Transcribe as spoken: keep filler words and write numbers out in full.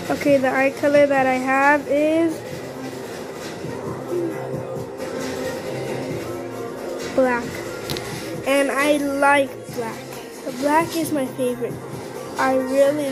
Okay, the eye color that I have is black. And I like black. The black is my favorite. I really